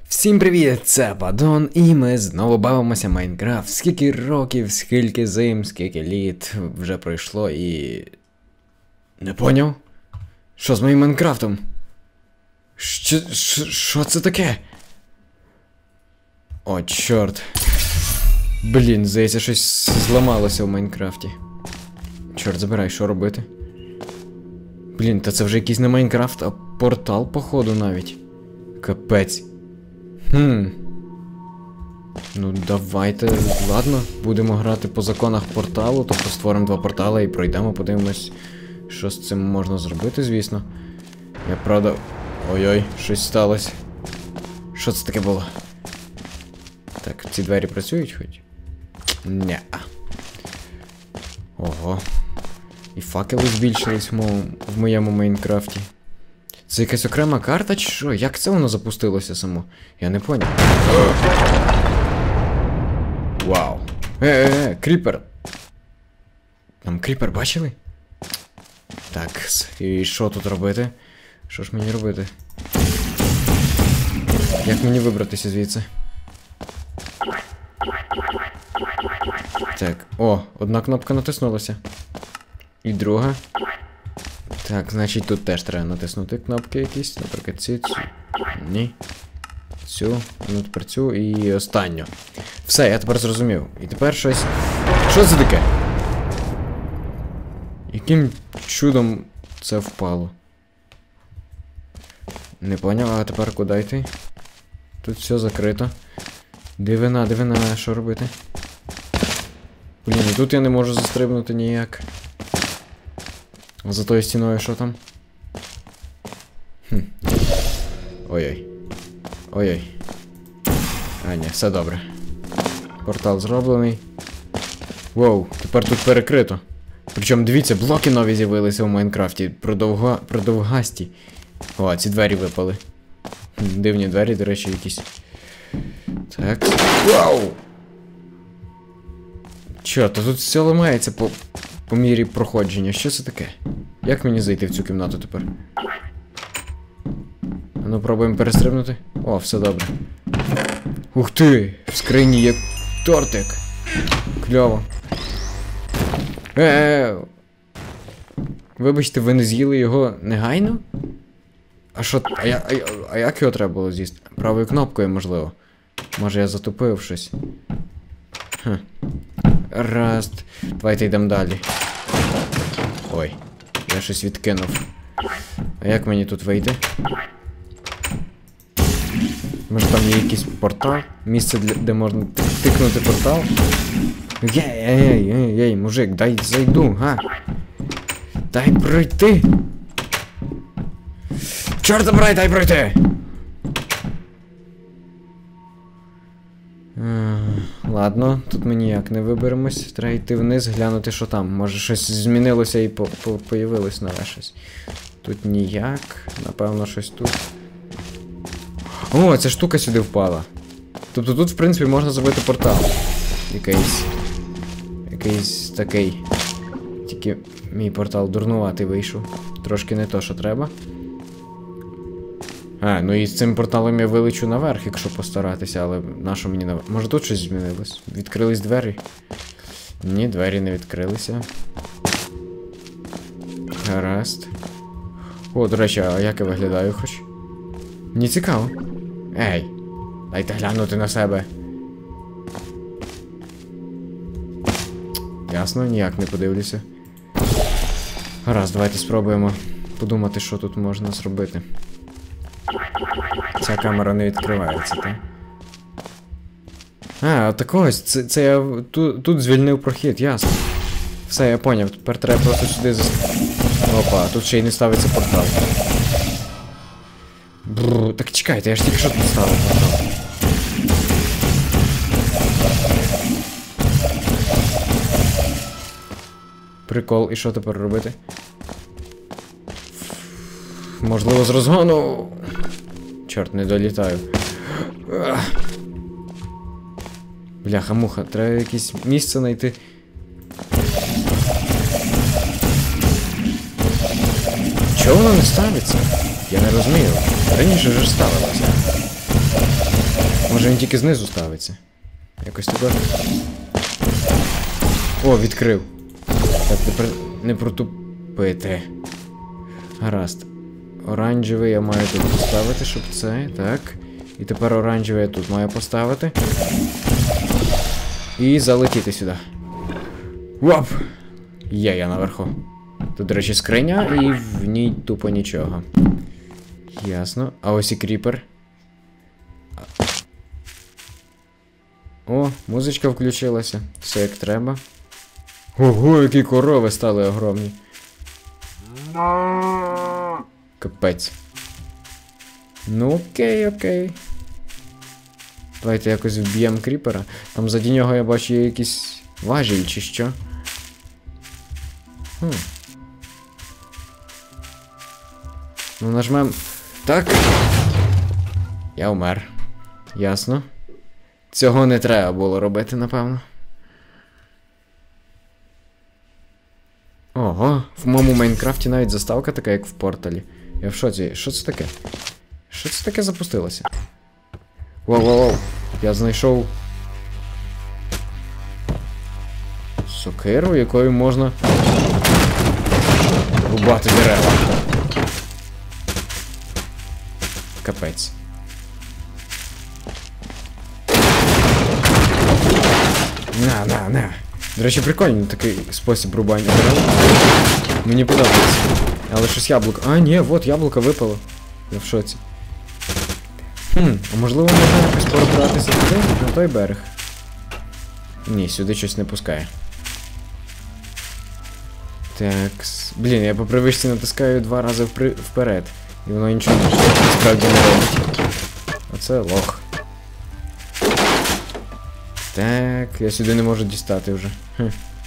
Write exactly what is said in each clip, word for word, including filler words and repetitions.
Всім привіт, це Падон, і ми знову бавимося в Майнкрафт. Скільки років, скільки зим, скільки літ вже пройшло і... Не поняв? Що з моїм Майнкрафтом? Що, що, що це таке? О, чорт. Блін, здається, щось зламалося в Майнкрафті. Чорт, забирай, що робити? Блін, та це вже якийсь не Майнкрафт, а портал, походу, навіть. Капець. Хм. Ну, давайте, ладно, будемо грати по законах порталу, тобто створимо два портали і пройдемо, подивимось, що з цим можна зробити, звісно. Я, правда... Ой-ой, щось сталося. Що це таке було? Так, ці двері працюють хоч? Ня. Ого. І факели збільшились в, мо... в моєму Майнкрафті. Це якась окрема карта чи що? Як це воно запустилося само? Я не поняв. Вау. Е-е-е, кріпер. Там кріпер бачили? Так, і що тут робити? Що ж мені робити? Як мені вибратися звідси? Так, о, одна кнопка натиснулася. І друга. Так, значить тут теж треба натиснути кнопки якісь, наприклад, ці, цю. Ні. Цю, ну тепер цю і останню. Все, я тепер зрозумів. І тепер щось... Що це таке? Яким чудом це впало? Не поняв, а тепер куди йти? Тут все закрито. Дивина, дивина, що робити? Блін, і тут я не можу застрибнути ніяк. За тою стіною що там? Хм. Ой-ой. Ой-ой. А, ні, все добре. Портал зроблений. Воу, тепер тут перекрито. Причому, дивіться, блоки нові з'явилися у Майнкрафті. Продовга... Продовгасті. О, ці двері випали. Хм, дивні двері, до речі, якісь. Так. Вау! Чо, то тут все ламається по... по мірі проходження. Що це таке? Як мені зайти в цю кімнату тепер? А ну, пробуємо перестрибнути. О, все добре. Ух ти! В скрині є тортик. Кльово. Е-е-е! Вибачте, ви не з'їли його негайно? А що? А, я, а, а як його треба було з'їсти? Правою кнопкою, можливо. Може я затупив щось. Хм. Раз. Давайте йдемо далі. Ой, я щось відкинув. А як мені тут вийти? Може там є якийсь портал? Місце, для, де можна тикнути портал? Єй-єй-єй-єй, мужик, дай зайду, га? Дай пройти! Чорт забирай, дай пройти! Ладно, тут ми ніяк не виберемось. Треба йти вниз, глянути, що там. Може щось змінилося і по по появилось нове щось. Тут ніяк. Напевно, щось тут. О, ця штука сюди впала. Тобто тут, в принципі, можна зробити портал. Якийсь. Якийсь такий. Тільки мій портал дурнуватий вийшов. Трошки не то, що треба. А, ну і з цим порталом я вилечу наверх, якщо постаратися, але нащо мені наверх? Може тут щось змінилось? Відкрились двері? Ні, двері не відкрилися. Гаразд. О, до речі, а як я виглядаю хоч? Мені цікаво. Ей, дайте глянути на себе. Ясно, ніяк не подивлюся. Гаразд, давайте спробуємо подумати, що тут можна зробити. Ця камера не відкривається, так? А, от ось, це, це я тут, тут звільнив прохід, ясно. Все, я поняв, тепер треба просто сюди зас... Опа, тут ще й не ставиться портал. Бррр, так чекайте, я ж тільки що тут ставив портал. Прикол, і що тепер робити? Можливо, з розгону... Чорт, не долітаю. Бляха-муха, треба якесь місце знайти. Чого воно не ставиться? Я не розумію. Раніше ж ставилося. Може він тільки знизу ставиться. Якось таке. О, відкрив. Так, тепер не протупити. Гаразд. Оранжевий я маю тут поставити, щоб це. Так. І тепер оранжевий я тут маю поставити. І залетіти сюди. Воп! Є я наверху. Тут, до речі, скриня, і в ній тупо нічого. Ясно. А ось і кріпер. О, музичка включилася. Все як треба. Ого, які корови стали огромні. Капець. Ну окей, окей. Давайте якось вб'ємо кріпера. Там заді нього я бачу є якийсь важіль чи що. Хм. Ну нажмем. Так. Я умер. Ясно. Цього не треба було робити, напевно. Ого, в моєму Майнкрафті навіть заставка така, як в порталі. Я в шоці. Що це таке? Що це таке запустилося? Воу-воу-воу. Я знайшов сокиру, якою можна рубати дерева. Капець. На, на, на. До речі, прикольний такий спосіб рубання дерев. Мені подобається. Але щось яблуко. А, ні, от яблуко випало. Я в шоці. Хм, а можливо можна якось пробратися туди, на той берег? Ні, сюди щось не пускає. Так. Блін, я по привичці натискаю два рази впри... вперед. І воно нічого справді не робить. Оце лох. Так, я сюди не можу дістати вже. Хм.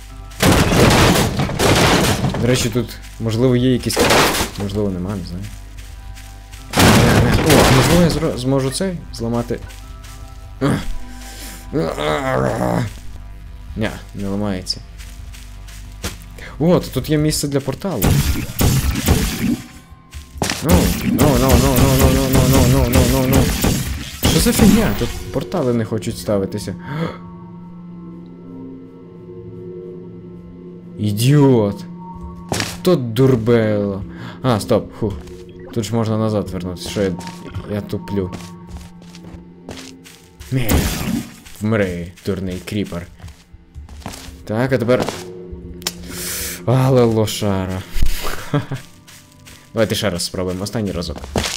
До речі, тут, можливо, є якісь крафт, можливо, нема, не знаю. О, можливо, я зро... зможу цей зламати. Ня, не ламається. О, то тут є місце для порталу. Ну, ну, ну, ну, ну, ну, ну, ну, ну, ну, ну, ну, ну. Що за фігня? Тут портали не хочуть ставитися. Ідіот. Тут дурбело. А, стоп, фух. Тут ж можна назад вернутися. Що я... я туплю. Мє. Вмри, дурний кріпер. Так, а тепер... Але лошара. Давайте ще раз спробуємо. Останній разок.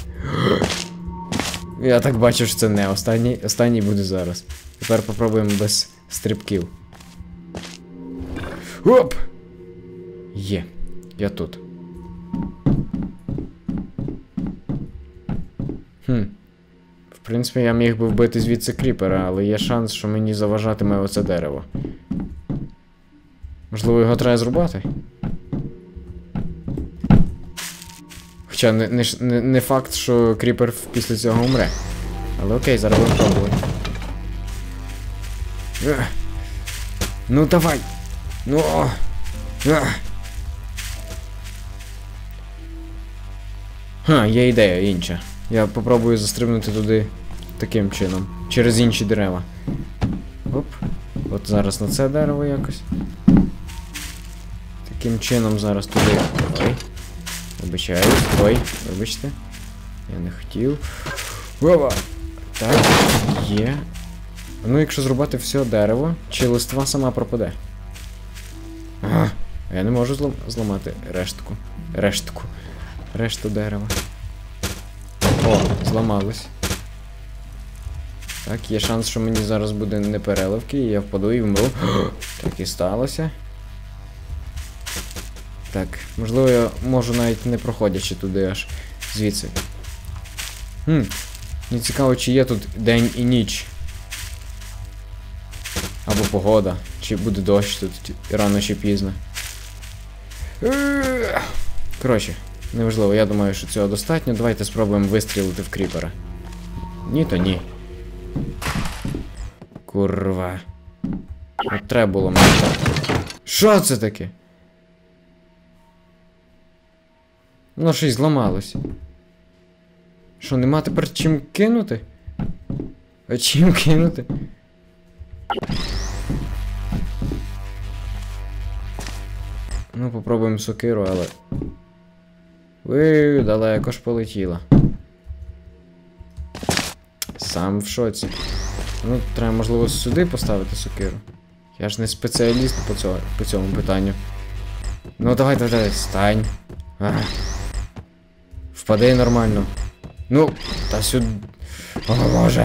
Я так бачу, що це не останній. Останній буде зараз. Тепер попробуємо без стрибків. Оп! Є. Я тут. Хм. В принципі, я міг би вбити звідси кріпера, але є шанс, що мені заважатиме оце дерево. Можливо, його треба зрубати? Хоча не, не, не, не факт, що кріпер після цього умре. Але окей, зараз будемо пробувати. Ну давай! Ну! Ха, є ідея інша. Я попробую застрибнути туди таким чином. Через інші дерева. Оп. От зараз на це дерево якось. Таким чином зараз туди. Ой. Вибачаюсь. Ой, вибачте. Я не хотів. Ова! Так, є. Ну, якщо зрубати все дерево, чи листва сама пропаде? Ага. А я не можу злом... зламати рештку. Рештку. Решту дерева. О, зламалось. Так, є шанс, що мені зараз буде непереливки, і я впаду і вмру. Так і сталося. Так, можливо, я можу навіть не проходячи туди аж звідси. Хм, мені цікаво, чи є тут день і ніч. Або погода, чи буде дощ тут рано чи пізно. Коротше, неважливо, я думаю, що цього достатньо. Давайте спробуємо вистрілити в кріпера. Ні, то ні. Курва. От треба було мені так. Що це таке? Воно щось зламалось. Що, нема тепер чим кинути? А чим кинути? Ну, попробуємо сокиру, але... Ви далеко ж полетіла. Сам в шоці. Ну, треба, можливо, сюди поставити сокиру. Я ж не спеціаліст по цьому, по цьому питанню. Ну, давай, давай, давай, стань. Ах. Впади нормально. Ну, та сюди... О, Боже.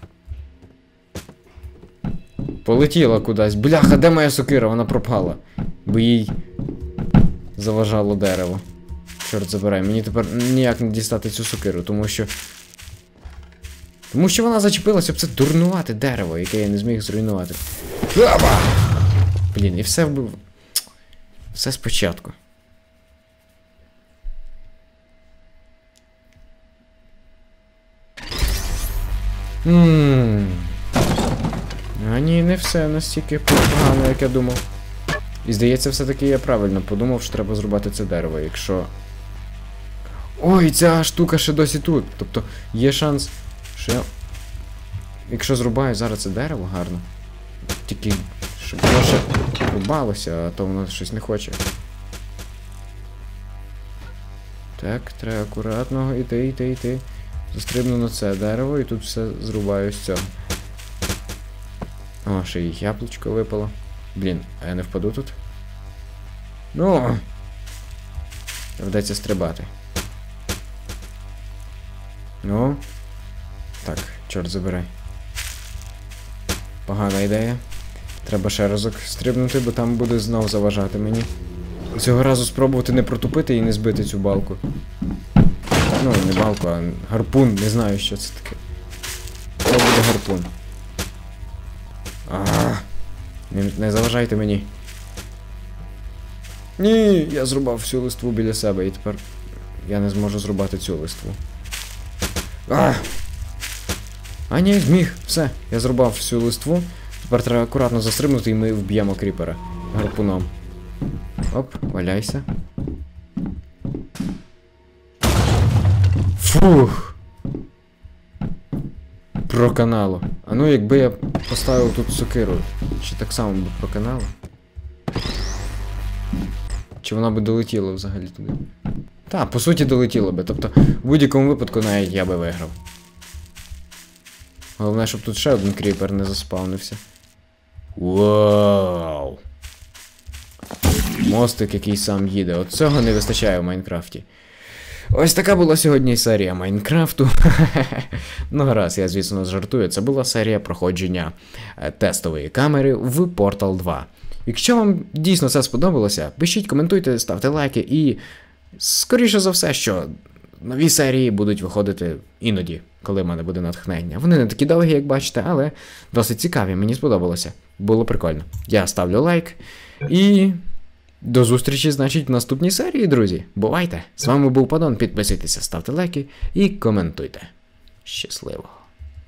Полетіла кудись. Бляха, де моя сокира? Вона пропала. Бо їй заважало дерево. Чорт забирай, мені тепер ніяк не дістати цю сокиру, тому що... Тому що вона зачепилася об це дурнувате дерево, яке я не зміг зруйнувати. Опа! Блін, і все вбив... Все спочатку. Ммм... А ні, не все настільки погано, як я думав. І здається, все-таки я правильно подумав, що треба зрубати це дерево, якщо... Ой, ця штука ще досі тут. Тобто, є шанс, що я... Якщо зрубаю зараз це дерево гарно. Тільки, щоб воно ще рубалося, а то воно щось не хоче. Так, треба акуратно йти, йти, йти. Застрибну на це дерево і тут все зрубаю з цього. О, ще й яблучко випало. Блін, а я не впаду тут? Ну! Доведеться стрибати. Ну. Так, чорт забирай. Погана ідея. Треба ще разок стрибнути, бо там буде знов заважати мені. Цього разу спробувати не протупити і не збити цю балку. Ну, не балку, а гарпун, не знаю, що це таке. Це буде гарпун. Ага. Не, не заважайте мені. Ні, я зрубав всю листву біля себе і тепер я не зможу зрубати цю листву. А! А ні, зміг. Все, я зрубав всю листву. Тепер треба акуратно застрибнути і ми вб'ємо кріпера гарпуном. Оп, валяйся. Фух! Проканало. А ну якби я поставив тут сокиру, чи так само би проканало? Чи вона би долетіла взагалі туди? Та, по суті долетіла би, тобто в будь-якому випадку навіть я би виграв. Головне, щоб тут ще один кріпер не заспавнився. Вау! Мостик, який сам їде. От цього не вистачає в Майнкрафті. Ось така була сьогодні серія Майнкрафту. Ну гаразд, я звісно жартую. Це була серія проходження тестової камери в Portal два. Якщо вам дійсно це сподобалося, пишіть, коментуйте, ставте лайки і, скоріше за все, що нові серії будуть виходити іноді, коли в мене буде натхнення. Вони не такі довгі, як бачите, але досить цікаві, мені сподобалося. Було прикольно. Я ставлю лайк і... До зустрічі, значить, в наступній серії, друзі. Бувайте! З вами був Падон, підписуйтеся, ставте лайки і коментуйте. Щасливо!